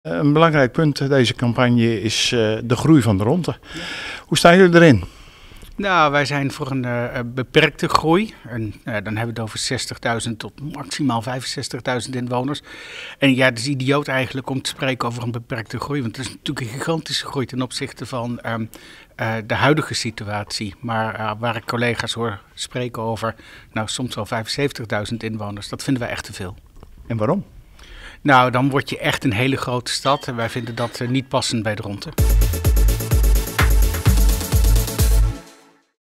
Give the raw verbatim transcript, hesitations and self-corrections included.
Een belangrijk punt deze campagne is uh, de groei van de Ronte. Ja. Hoe staan jullie erin? Nou, wij zijn voor een uh, beperkte groei. En, uh, dan hebben we het over zestigduizend tot maximaal vijfenzestigduizend inwoners. En ja, het is idioot eigenlijk om te spreken over een beperkte groei. Want het is natuurlijk een gigantische groei ten opzichte van uh, uh, de huidige situatie. Maar uh, waar ik collega's hoor spreken over, nou soms wel vijfenzeventigduizend inwoners, dat vinden wij echt te veel. En waarom? Nou, dan word je echt een hele grote stad en wij vinden dat uh, niet passend bij de Ronte.